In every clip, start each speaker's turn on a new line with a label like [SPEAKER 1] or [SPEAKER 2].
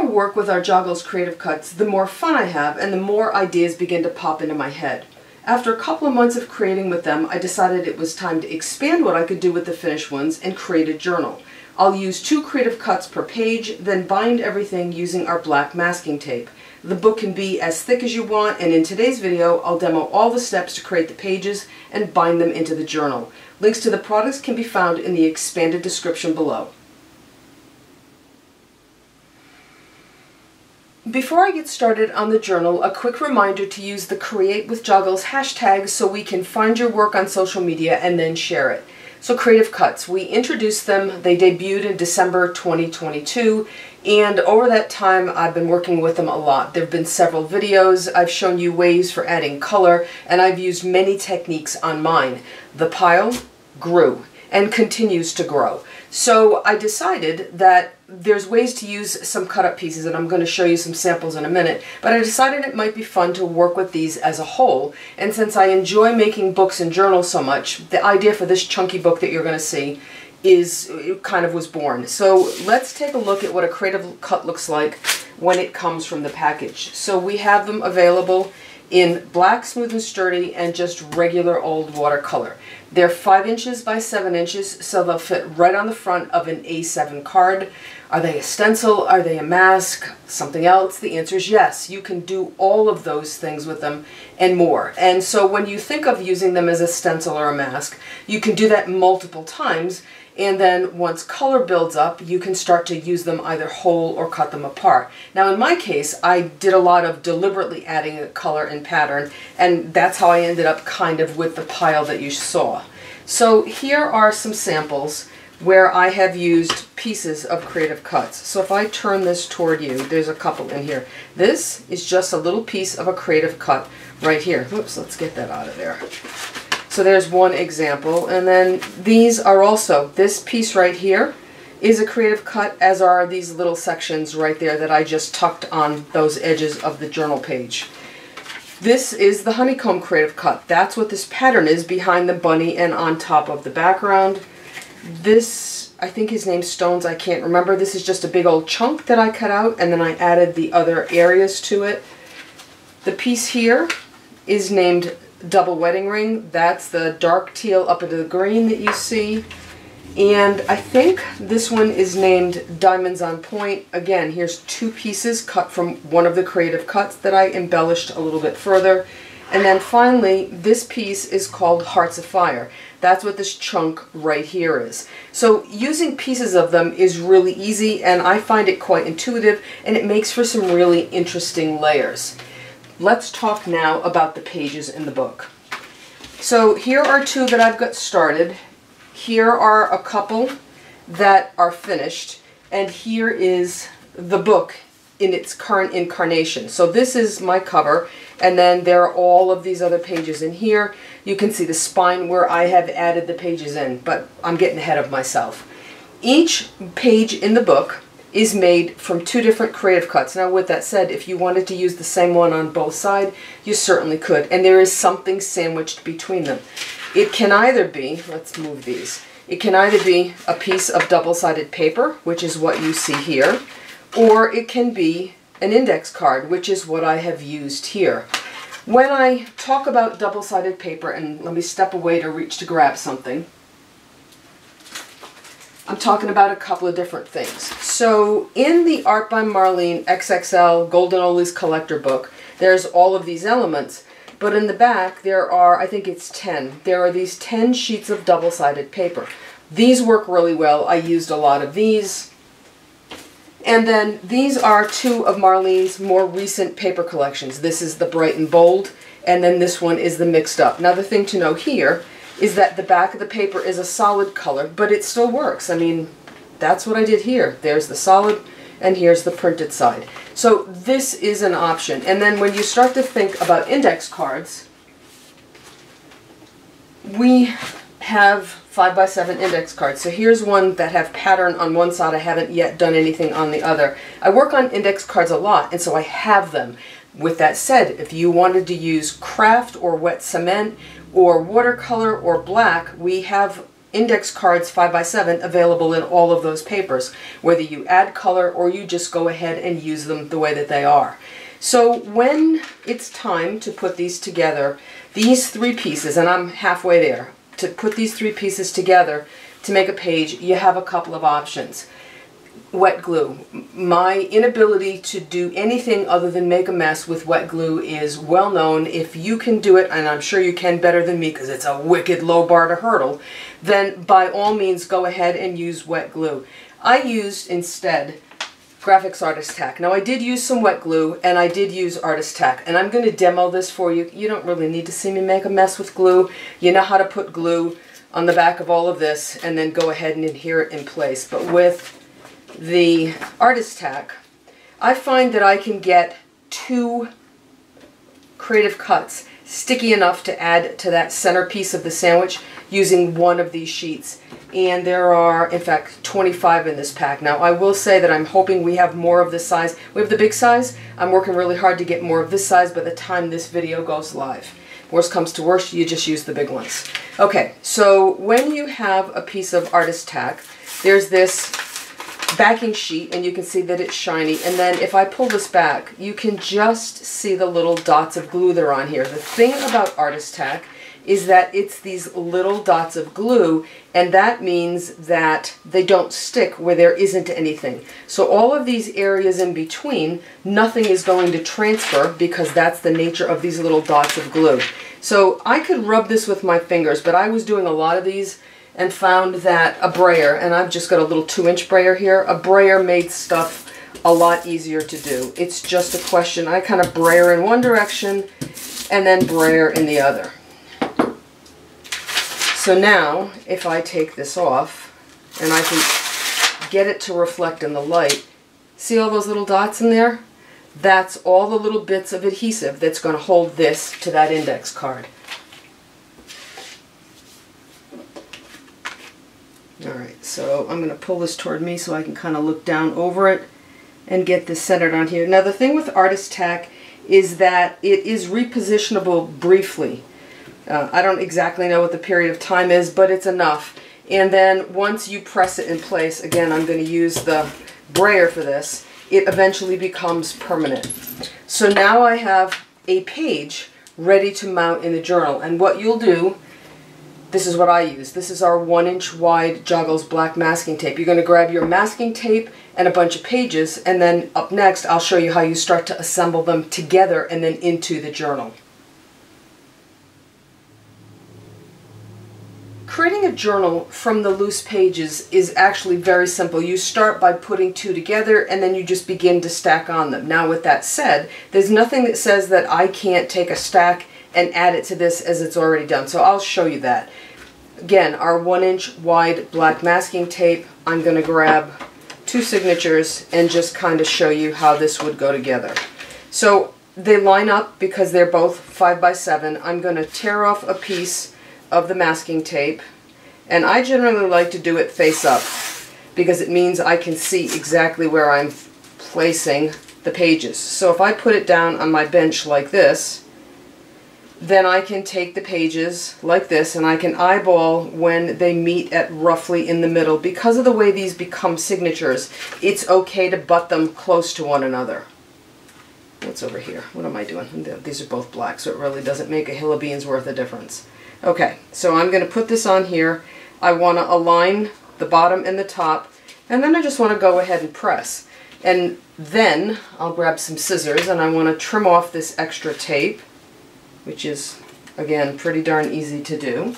[SPEAKER 1] work with our Joggles Creative Cuts, the more fun I have and the more ideas begin to pop into my head. After a couple of months of creating with them, I decided it was time to expand what I could do with the finished ones and create a journal. I'll use 2 creative cuts per page, then bind everything using our black masking tape. The book can be as thick as you want, and in today's video, I'll demo all the steps to create the pages and bind them into the journal. Links to the products can be found in the expanded description below. Before I get started on the journal, a quick reminder to use the Create with Joggles hashtag so we can find your work on social media and then share it. So Creative Cuts, we introduced them, they debuted in December 2022, and over that time I've been working with them a lot. There have been several videos, I've shown you ways for adding color, and I've used many techniques on mine. The pile grew and continues to grow. So I decided that there's ways to use some cut-up pieces, and I'm going to show you some samples in a minute, but I decided it might be fun to work with these as a whole, and since I enjoy making books and journals so much, the idea for this chunky book that you're going to see was born. So let's take a look at what a creative cut looks like when it comes from the package. So we have them available in black, smooth and sturdy, and just regular old watercolor. They're 5 inches by 7 inches, so they'll fit right on the front of an A7 card. Are they a stencil? Are they a mask? Something else? The answer is yes. You can do all of those things with them and more. And so when you think of using them as a stencil or a mask, you can do that multiple times, and then once color builds up, you can start to use them either whole or cut them apart. Now in my case, I did a lot of deliberately adding a color and pattern, and that's how I ended up kind of with the pile that you saw. So here are some samples where I have used pieces of Creative Cuts. So if I turn this toward you, there's a couple in here. This is just a little piece of a Creative Cut right here. Oops, let's get that out of there. So there's one example, and then these are also, this piece right here is a Creative Cut, as are these little sections right there that I just tucked on those edges of the journal page. This is the honeycomb Creative Cut. That's what this pattern is behind the bunny and on top of the background. This, I think his name's Stones, I can't remember. This is just a big old chunk that I cut out, and then I added the other areas to it. The piece here is named Double Wedding Ring. That's the dark teal up into the green that you see. And I think this one is named Diamonds on Point. Again, here's 2 pieces cut from one of the Creative Cuts that I embellished a little bit further. And then finally, this piece is called Hearts of Fire. That's what this chunk right here is. So using pieces of them is really easy, and I find it quite intuitive, and it makes for some really interesting layers. Let's talk now about the pages in the book. So here are 2 that I've got started. Here are a couple that are finished, and here is the book in its current incarnation. So this is my cover, and then there are all of these other pages in here. You can see the spine where I have added the pages in, but I'm getting ahead of myself. Each page in the book is made from 2 different Creative Cuts. Now with that said, if you wanted to use the same one on both sides, you certainly could, and there is something sandwiched between them. It can either be, let's move these, it can either be a piece of double-sided paper, which is what you see here, or it can be an index card, which is what I have used here. When I talk about double-sided paper, and let me step away to reach to grab something, I'm talking about a couple of different things. So in the Art by Marlene XXL Golden Oldies Collector book, there's all of these elements, but in the back there are, I think it's 10. There are these 10 sheets of double-sided paper. These work really well. I used a lot of these. And then these are 2 of Marlene's more recent paper collections. This is the Bright and Bold, and then this one is the Mixed Up. Now the thing to know here is that the back of the paper is a solid color, but it still works. I mean, that's what I did here. There's the solid, and here's the printed side. So this is an option. And then when you start to think about index cards, we have 5x7 index cards. So here's one that have pattern on one side. I haven't yet done anything on the other. I work on index cards a lot, and so I have them. With that said, if you wanted to use craft or wet cement or watercolor or black, we have index cards 5x7 available in all of those papers, whether you add color or you just go ahead and use them the way that they are. So when it's time to put these together, these three pieces, and I'm halfway there, to put these three pieces together to make a page, you have a couple of options. Wet glue. My inability to do anything other than make a mess with wet glue is well known. If you can do it, and I'm sure you can better than me because it's a wicked low bar to hurdle, then by all means go ahead and use wet glue. I used instead Graphics Artist Tack. Now I did use some wet glue and I did use Artist Tack, and I'm going to demo this for you. You don't really need to see me make a mess with glue. You know how to put glue on the back of all of this and then go ahead and adhere it in place. But with the Artist Tack, I find that I can get 2 Creative Cuts sticky enough to add to that centerpiece of the sandwich using one of these sheets. And there are, in fact, 25 in this pack. Now, I will say that I'm hoping we have more of this size. We have the big size. I'm working really hard to get more of this size by the time this video goes live. Worst comes to worst, you just use the big ones. Okay, so when you have a piece of Artist Tack, there's this backing sheet, and you can see that it's shiny, and then if I pull this back, you can just see the little dots of glue that are on here. The thing about Artist Tack is that it's these little dots of glue, and that means that they don't stick where there isn't anything. So all of these areas in between, nothing is going to transfer because that's the nature of these little dots of glue. So I could rub this with my fingers, but I was doing a lot of these and found that a brayer, and I've just got a little 2-inch brayer here, a brayer made stuff a lot easier to do. It's just a question, I kind of brayer in one direction and then brayer in the other. So now, if I take this off, and I can get it to reflect in the light, see all those little dots in there? That's all the little bits of adhesive that's going to hold this to that index card. Alright, so I'm going to pull this toward me so I can kind of look down over it and get this centered on here. Now the thing with Artist Tack is that it is repositionable briefly. I don't exactly know what the period of time is, but it's enough. And then once you press it in place, again I'm going to use the brayer for this, it eventually becomes permanent. So now I have a page ready to mount in the journal, and what you'll do, this is what I use. This is our 1-inch wide Joggles black masking tape. You're going to grab your masking tape and a bunch of pages, and then up next I'll show you how you start to assemble them together and then into the journal. Creating a journal from the loose pages is actually very simple. You start by putting 2 together and then you just begin to stack on them. Now with that said, there's nothing that says that I can't take a stack and add it to this as it's already done. So I'll show you that. Again, our 1-inch wide black masking tape, I'm going to grab 2 signatures and just kind of show you how this would go together. So they line up because they're both 5x7. I'm going to tear off a piece of the masking tape, and I generally like to do it face up because it means I can see exactly where I'm placing the pages. So if I put it down on my bench like this, then I can take the pages like this and I can eyeball when they meet at roughly in the middle. Because of the way these become signatures, it's okay to butt them close to one another. What's over here? What am I doing? These are both black, so it really doesn't make a hill of beans worth of difference. Okay, so I'm going to put this on here. I want to align the bottom and the top, and then I just want to go ahead and press. And then I'll grab some scissors and I want to trim off this extra tape, which is, again, pretty darn easy to do.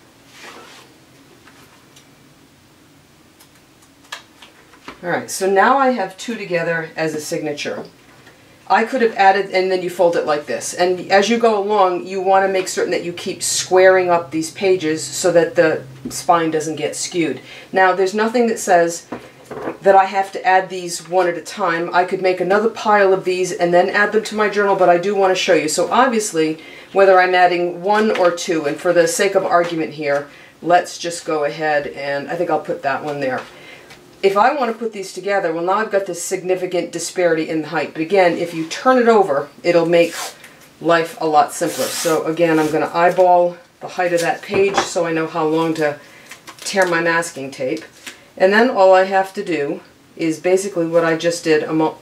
[SPEAKER 1] Alright, so now I have 2 together as a signature. I could have added, and then you fold it like this. And as you go along, you want to make certain that you keep squaring up these pages so that the spine doesn't get skewed. Now, there's nothing that says that I have to add these one at a time. I could make another pile of these and then add them to my journal, but I do want to show you. So obviously, whether I'm adding 1 or 2, and for the sake of argument here, let's just go ahead and I think I'll put that one there. If I want to put these together, well, now I've got this significant disparity in height. But again, if you turn it over, it'll make life a lot simpler. So again, I'm going to eyeball the height of that page so I know how long to tear my masking tape. And then all I have to do is basically what I just did a moment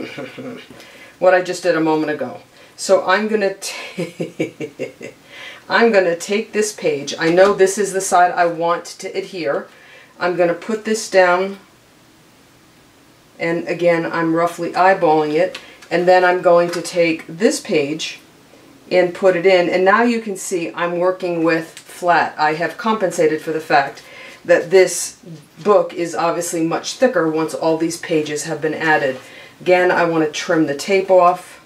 [SPEAKER 1] ago. So I'm gonna take this page. I know this is the side I want to adhere. I'm gonna put this down, and again I'm roughly eyeballing it, and then I'm going to take this page and put it in, and now you can see I'm working with flat. I have compensated for the fact that this book is obviously much thicker once all these pages have been added. Again, I want to trim the tape off.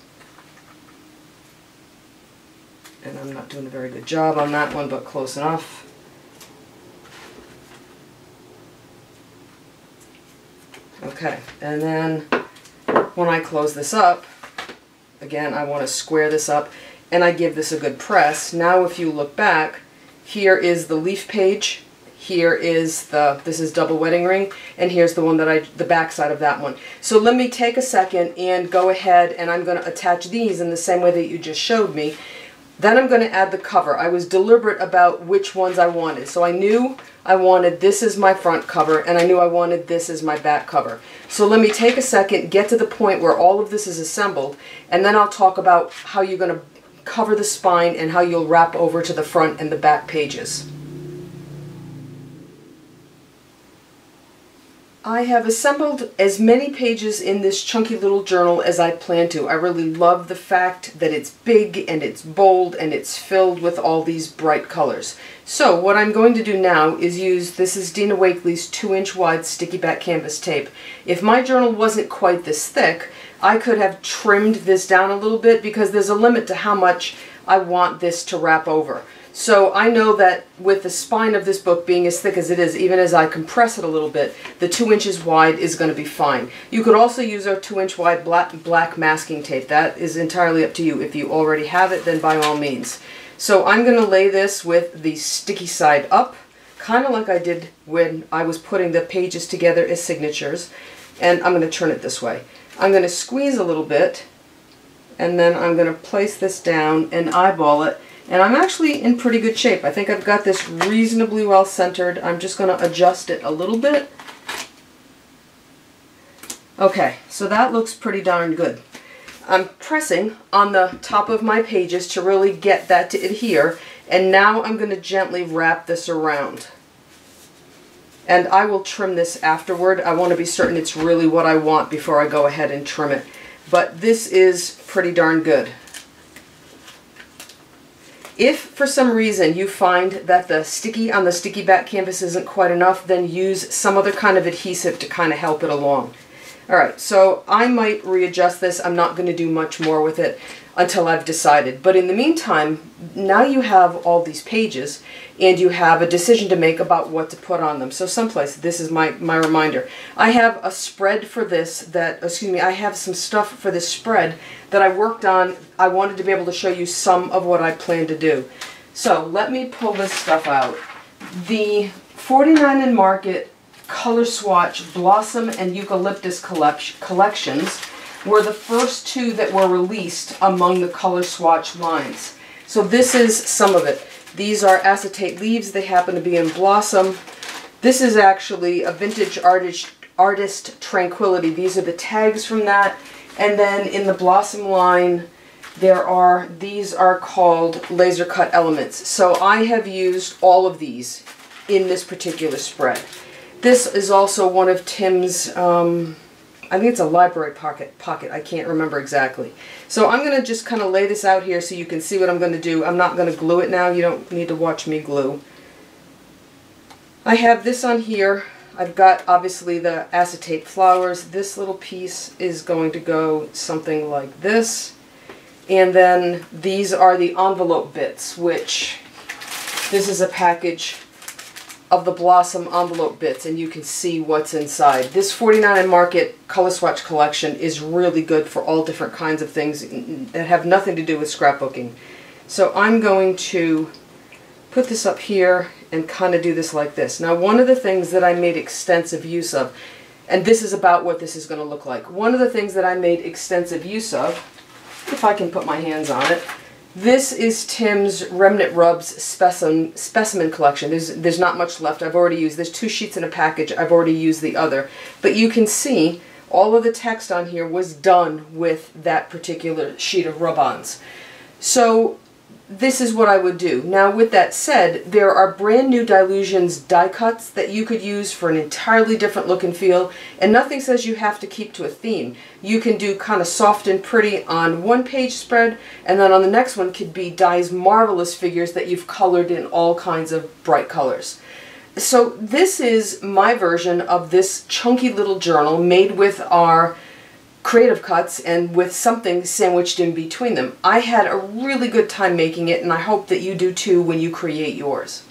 [SPEAKER 1] And I'm not doing a very good job on that one, but close enough. Okay, and then when I close this up, again, I want to square this up, and I give this a good press. Now if you look back, here is the leaf page. Here is this is double wedding ring, and here's the one that the back side of that one. So let me take a second and go ahead, and I'm going to attach these in the same way that you just showed me. Then I'm going to add the cover. I was deliberate about which ones I wanted. So I knew I wanted this as my front cover, and I knew I wanted this as my back cover. So let me take a second, get to the point where all of this is assembled, and then I'll talk about how you're going to cover the spine and how you'll wrap over to the front and the back pages. I have assembled as many pages in this chunky little journal as I plan to. I really love the fact that it's big and it's bold and it's filled with all these bright colors. So what I'm going to do now is use, this is Dina Wakley's 2-inch wide sticky back canvas tape. If my journal wasn't quite this thick, I could have trimmed this down a little bit because there's a limit to how much I want this to wrap over. So I know that with the spine of this book being as thick as it is, even as I compress it a little bit, the 2 inches wide is going to be fine. You could also use our 2-inch wide black masking tape. That is entirely up to you. If you already have it, then by all means. So I'm going to lay this with the sticky side up, kind of like I did when I was putting the pages together as signatures. And I'm going to turn it this way. I'm going to squeeze a little bit, and then I'm going to place this down and eyeball it. And I'm actually in pretty good shape. I think I've got this reasonably well centered. I'm just going to adjust it a little bit. Okay, so that looks pretty darn good. I'm pressing on the top of my pages to really get that to adhere. And now I'm going to gently wrap this around. And I will trim this afterward. I want to be certain it's really what I want before I go ahead and trim it. But this is pretty darn good. If for some reason you find that the sticky on the sticky back canvas isn't quite enough, then use some other kind of adhesive to kind of help it along. Alright, so I might readjust this. I'm not going to do much more with it until I've decided. But in the meantime, now you have all these pages and you have a decision to make about what to put on them. So someplace, this is my reminder. I have a spread for this I have some stuff for this spread that I worked on. I wanted to be able to show you some of what I plan to do. So let me pull this stuff out. The 49 and Market Color Swatch Blossom and Eucalyptus collections were the first two that were released among the Color Swatch lines. So this is some of it. These are acetate leaves. They happen to be in Blossom. This is actually a Vintage Artist Tranquility. These are the tags from that. And then in the Blossom line, these are called Laser Cut Elements. So I have used all of these in this particular spread. This is also one of Tim's, I think it's a library pocket. I can't remember exactly. So I'm going to just kind of lay this out here so you can see what I'm going to do. I'm not going to glue it now. You don't need to watch me glue. I have this on here. I've got obviously the acetate flowers. This little piece is going to go something like this. And then these are the envelope bits, which this is a package of the Blossom envelope bits, and you can see what's inside. This 49 and Market Color Swatch collection is really good for all different kinds of things that have nothing to do with scrapbooking. So I'm going to put this up here and kind of do this like this. Now, one of the things that I made extensive use of, and this is about what this is going to look like. One of the things that I made extensive use of, if I can put my hands on it, This is Tim's Remnant Rubs specimen collection. There's not much left. I've already used, there's 2 sheets in a package. I've already used the other. But you can see all of the text on here was done with that particular sheet of rub-ons. So this is what I would do. Now with that said, there are brand new Dylusions die cuts that you could use for an entirely different look and feel, and nothing says you have to keep to a theme. You can do kind of soft and pretty on one page spread, and then on the next one could be Die's marvelous figures that you've colored in all kinds of bright colors. So this is my version of this chunky little journal made with our creative cuts and with something sandwiched in between them. I had a really good time making it, and I hope that you do too when you create yours.